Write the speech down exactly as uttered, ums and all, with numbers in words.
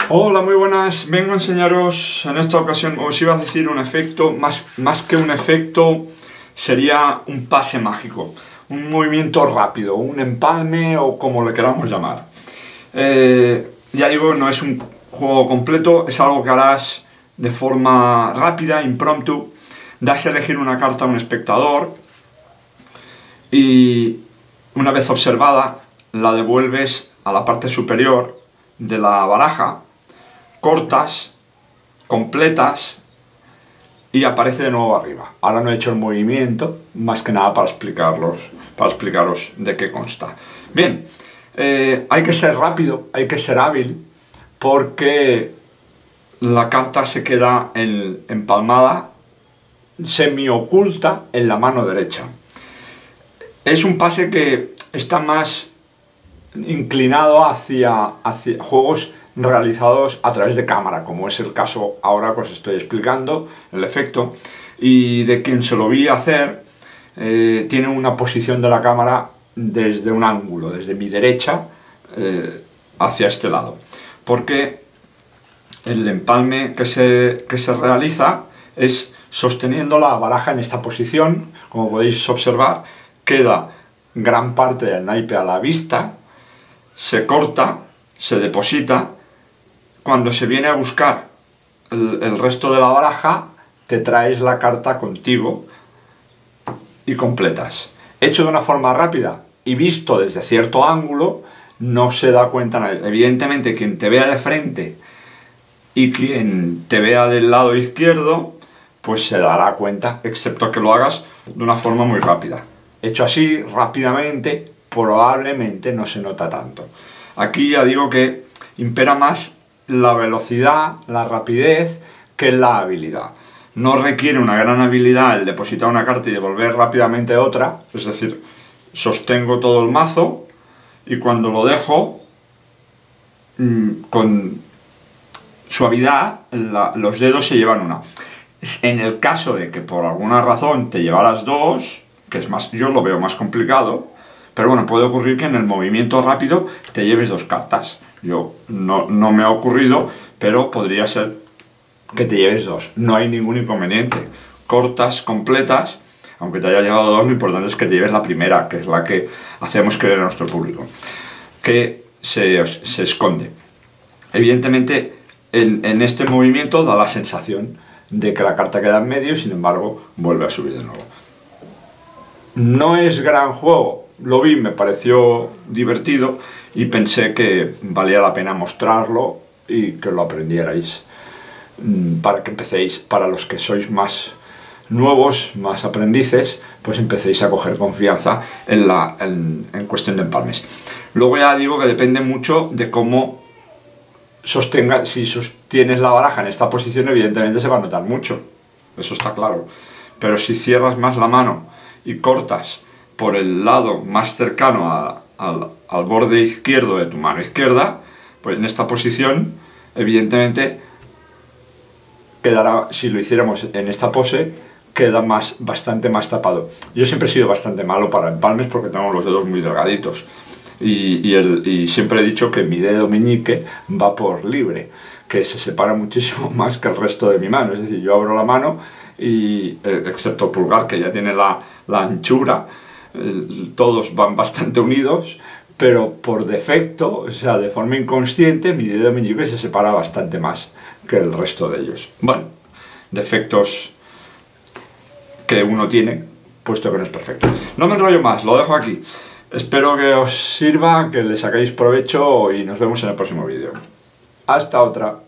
Hola, muy buenas. Vengo a enseñaros, en esta ocasión os iba a decir un efecto, más, más que un efecto sería un pase mágico, un movimiento rápido, un empalme o como le queramos llamar. Eh, ya digo, no es un juego completo, es algo que harás de forma rápida, impromptu. Das a elegir una carta a un espectador y una vez observada la devuelves a la parte superior de la baraja, cortas, completas y aparece de nuevo arriba. Ahora no he hecho el movimiento, más que nada para explicarlos, para explicaros de qué consta. Bien, eh, hay que ser rápido, hay que ser hábil, porque la carta se queda en, empalmada, semi-oculta en la mano derecha. Es un pase que está más inclinado hacia, hacia juegos realizados a través de cámara, como es el caso ahora que os estoy explicando, el efecto, y de quien se lo vi hacer, eh, tiene una posición de la cámara desde un ángulo, desde mi derecha eh, hacia este lado, porque el empalme que se, que se realiza es sosteniendo la baraja en esta posición. Como podéis observar, queda gran parte del naipe a la vista, se corta, se deposita. Cuando se viene a buscar el, el resto de la baraja, te traes la carta contigo y completas. Hecho de una forma rápida y visto desde cierto ángulo, no se da cuenta nadie. Evidentemente, quien te vea de frente y quien te vea del lado izquierdo, pues se dará cuenta, excepto que lo hagas de una forma muy rápida. Hecho así, rápidamente, probablemente no se nota tanto. Aquí ya digo que impera más la velocidad, la rapidez, que la habilidad. No requiere una gran habilidad el depositar una carta y devolver rápidamente otra, es decir, sostengo todo el mazo y cuando lo dejo, con suavidad, la, los dedos se llevan una. En el caso de que por alguna razón te llevaras dos, que es más, yo lo veo más complicado, pero bueno, puede ocurrir que en el movimiento rápido te lleves dos cartas. Yo no, no me ha ocurrido, pero podría ser que te lleves dos. No hay ningún inconveniente. Cortas, completas, aunque te haya llevado dos, lo importante es que te lleves la primera, que es la que hacemos creer a nuestro público, que se, se esconde. Evidentemente, en, en este movimiento da la sensación de que la carta queda en medio y sin embargo vuelve a subir de nuevo. No es gran juego, lo vi, me pareció divertido y pensé que valía la pena mostrarlo y que lo aprendierais, para que empecéis, para los que sois más nuevos, más aprendices, pues empecéis a coger confianza en, la, en, en cuestión de empalmes. Luego ya digo que depende mucho de cómo sostenga. Si sostienes la baraja en esta posición, evidentemente se va a notar mucho, eso está claro, pero si cierras más la mano y cortas por el lado más cercano a, a, al borde izquierdo de tu mano izquierda, pues en esta posición, evidentemente, quedará, si lo hiciéramos en esta pose, queda más, bastante más tapado. Yo siempre he sido bastante malo para empalmes porque tengo los dedos muy delgaditos. Y, y, el, y siempre he dicho que mi dedo meñique va por libre, que se separa muchísimo más que el resto de mi mano. Es decir, yo abro la mano, y eh, excepto el pulgar, que ya tiene la, la anchura, eh, todos van bastante unidos, pero por defecto, o sea, de forma inconsciente, mi dedo meñique se separa bastante más que el resto de ellos. Bueno, defectos que uno tiene, puesto que no es perfecto. No me enrollo más, lo dejo aquí. Espero que os sirva, que le sacáis provecho y nos vemos en el próximo vídeo. Hasta otra.